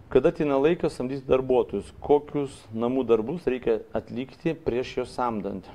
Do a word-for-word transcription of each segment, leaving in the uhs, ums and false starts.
Kada ateina laikas samdyti darbuotojus, kokius namų darbus reikia atlikti prieš juos samdant?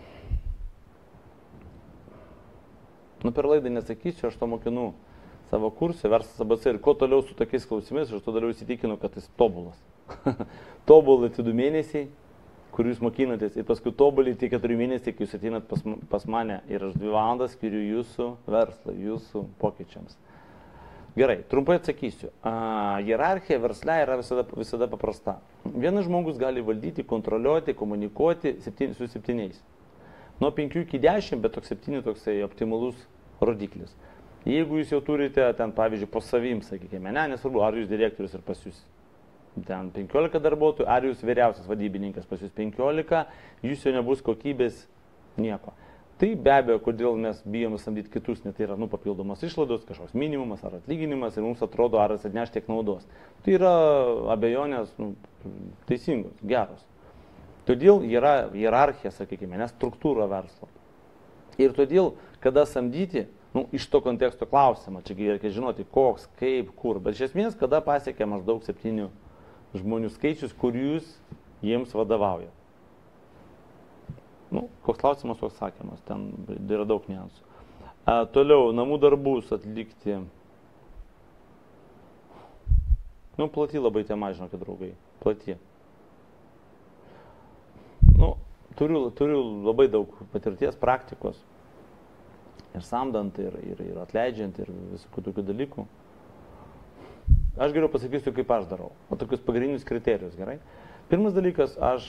Nu, per laidą nesakysiu, aš to mokinu savo kursą, verslas A B C ir kuo toliau su tokiais klausimais, aš toliau įsitikinu, kad jis tobulas. Tobulai tie du mėnesiai, kur jūs mokinatės, ir paskui tobulai tie keturi mėnesiai, kai jūs ateinat pas, pas mane ir aš dvi valandas skiriu jūsų verslą, jūsų pokyčiams. Gerai, trumpai atsakysiu. A, hierarchija versle yra visada, visada paprasta. Vienas žmogus gali valdyti, kontroliuoti, komunikuoti septyni, su septyniais. Nuo penkių iki dešimt, bet toks septyni toksai optimalus rodiklis. Jeigu jūs jau turite ten, pavyzdžiui, po savim, sakykime, ne, nesvarbu, ar jūs direktorius ir pas jūs ten penkiolika darbuotojų, ar jūs vyriausias vadybininkas pas jūs penkiolika, jūs jau nebus kokybės nieko. Tai be abejo, kodėl mes bijome samdyti kitus, net tai yra nu, papildomos išlaidos, kažkoks minimumas ar atlyginimas ir mums atrodo, ar jis atneš tiek naudos. Tai yra abejonės nu, teisingos, geros. Todėl yra hierarchija, sakykime, ne struktūra verslo. Ir todėl, kada samdyti, nu, iš to konteksto klausimą, čia reikia žinoti, koks, kaip, kur, bet iš esmės, kada pasiekia maždaug septynių žmonių skaičius, kur jūs jiems vadovaujate. Nu, koks klausimas, koks sakymas, ten yra daug niuansų. A, toliau, namų darbus atlikti. Nu, plati labai tema, žinokit, draugai, plati. Nu, turiu, turiu labai daug patirties, praktikos. Ir samdant, ir, ir, ir atleidžiant, ir visokių tokių dalykų. Aš geriau pasakysiu, kaip aš darau. O tokius pagrindinius kriterijus, gerai? Pirmas dalykas, aš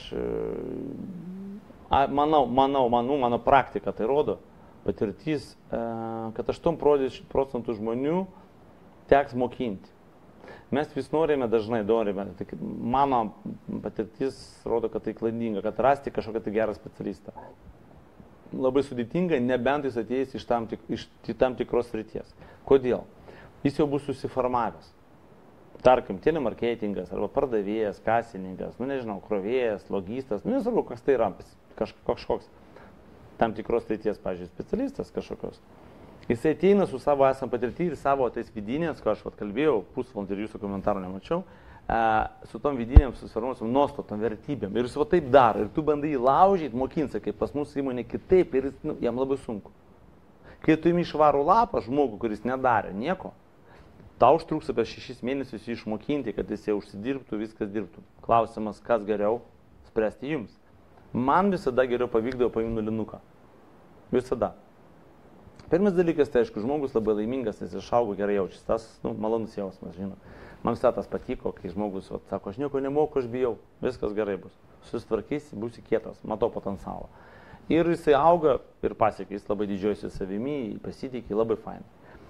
a, manau, manau, manau, mano praktika tai rodo, patirtis, kad aštuoniasdešimt procentų žmonių teks mokinti. Mes vis norime, dažnai norime, tai mano patirtis rodo, kad tai klaidinga, kad rasti kažkokią tai gerą specialistą. Labai sudėtinga, nebent jis ateis iš tam, tik, iš tam tikros srities. Kodėl? Jis jau bus susiformavęs. Tarkim, telemarketingas, arba pardavėjas, kasininkas, nu nežinau, krovėjas, logistas, nu nesvarbu, kas tai yra, kaž, kažkoks tam tikros srities, pavyzdžiui, specialistas kažkokios. Jis ateina su savo esam patirtį ir savo tais vidinės, ko aš vat kalbėjau, pusvalandį ir jūsų komentarų nemačiau, su tom vidinėm susiformuosim nuostatom, vertybėm. Ir jis va taip daro. Ir tu bandai jį laužyti, mokinsi, kaip pas mūsų įmonė kitaip ir jis, nu, jam labai sunku. Kai tu imi švarų lapą žmogų, kuris nedarė nieko, tau užtruks apie šešis mėnesius išmokinti, kad jis jau užsidirbtų, viskas dirbtų. Klausimas, kas geriau spręsti jums. Man visada geriau pavykdavo paimti nulinuką. Visada. Pirmas dalykas, tai aišku, žmogus labai laimingas, jis išaugo, gerai jaučiasi. Tas, nu, malonus jausmas, žinot. Man visada tas patiko, kai žmogus vat, sako, aš nieko nemoku, aš bijau, viskas gerai bus. Susitvarkysi, būsi kietas, matau potencialą. Ir jisai auga ir pasiekia, jis labai didžiuojasi savimi, pasitikė, labai fain.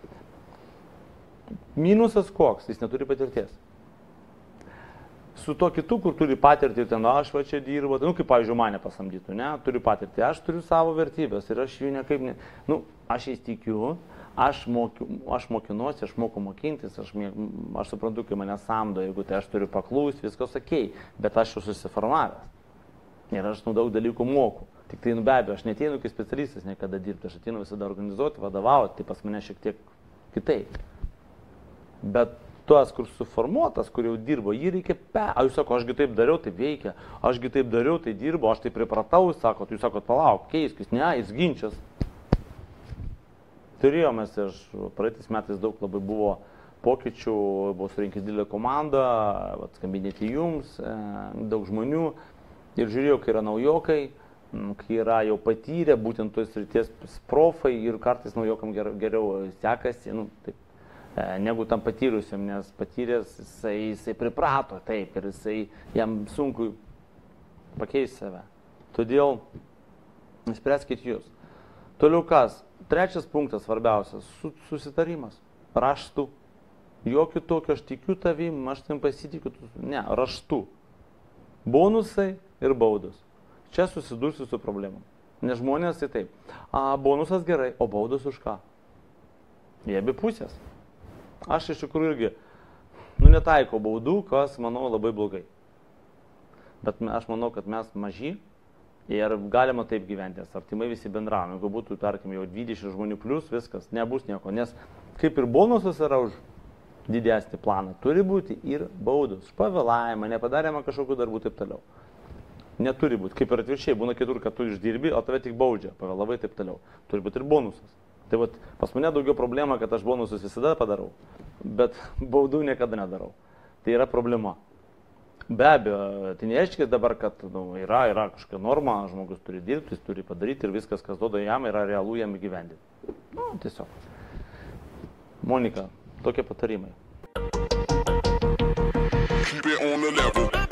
Minusas koks, jis neturi patirties. Su to kitu, kur turi patirtį, ten aš va čia dirbu, nu kaip, pavyzdžiui, mane pasamdytų, ne, turiu patirtį, aš turiu savo vertybės ir aš jų nekaip, ne, nu, aš jais tikiu, aš, mokiu, aš mokinuosi, aš moku mokintis, aš, aš suprantu, kai mane samdo, jeigu tai aš turiu paklūsti, viskas okei, bet aš jau susiformavęs ir aš nu daug dalykų moku. Tik tai, nu be abejo, aš neteinu kaip specialistas niekada dirbti, aš ateinu visada organizuoti, vadovauti, tai pas mane šiek tiek kitaip. Bet tuos, kur suformuotas, kur jau dirbo, jį reikia pe... A, jūs sako, ašgi taip dariau, taip veikia, ašgi taip dariau, tai dirbo, aš taip pripratau, jūs sakot, jūs sakot, palauk, keiskis, ne, jis ginčias. Turėjomės, aš praeitais metais daug labai buvo pokyčių, buvo surinkęs didelę komandą, skambinėti jums, daug žmonių ir žiūrėjau, kai yra naujokai, kai yra jau patyrę, būtent tos srities profai ir kartais naujokam geriau, geriau sekasi, nu, taip, negu tam patyrusiam, nes patyręs jisai, jisai priprato taip ir jisai, jam sunku pakeisti save. Todėl spręskit jūs. Toliau kas? Trečias punktas svarbiausias - susitarimas. Raštu. Jokių tokio, aš tikiu tavim, aš tam pasitikiu. Ne, raštu. Bonusai ir baudos. Čia susidursiu su problemom. Nes žmonės tai taip. A, bonusas gerai, o baudos už ką? Jie abi pusės. Aš iš tikrųjų irgi, nu, netaikau baudų, kas, manau, labai blogai. Bet aš manau, kad mes maži ir galima taip gyventi, nes artimai visi bendravom. Jeigu būtų, tarkim, jau dvidešimt žmonių plus, viskas, nebus nieko. Nes kaip ir bonusas yra už didesnį planą. Turi būti ir baudos. Pavėlavimą, nepadarėme kažkokių darbų taip toliau. Neturi būti. Kaip ir atviršiai, būna kitur, kad tu išdirbi, o tave tik baudžia. Pavėlavai taip toliau. Turi būti ir bonusas. Tai vat, pas mane daugiau problema, kad aš bonusus visada padarau, bet baudų niekada nedarau. Tai yra problema. Be abejo, tai nereiškia dabar, kad nu, yra, yra kažkokia norma, žmogus turi dirbti, jis turi padaryti ir viskas, kas duoda jam, yra realu jam įgyvendinti. Nu, tiesiog. Monika, tokie patarimai. Keep it on the level.